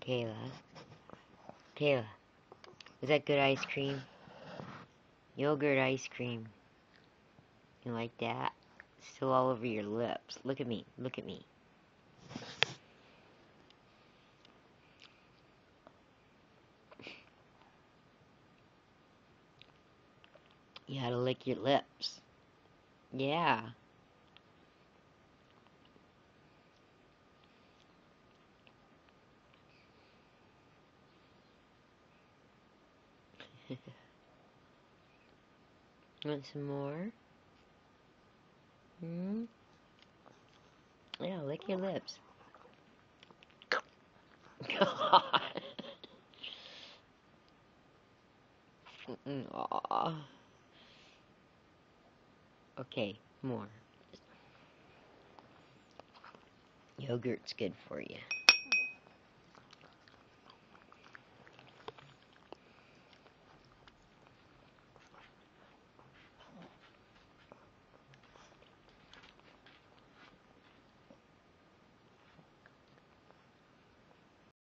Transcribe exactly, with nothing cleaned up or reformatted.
Kayla. Kayla, is that good ice cream? Yogurt ice cream. You like that? Still all over your lips. Look at me. Look at me. You gotta lick your lips. Yeah. Want some more? Hmm? Yeah, lick your lips. God. Aw. Okay, more. Yogurt's good for you.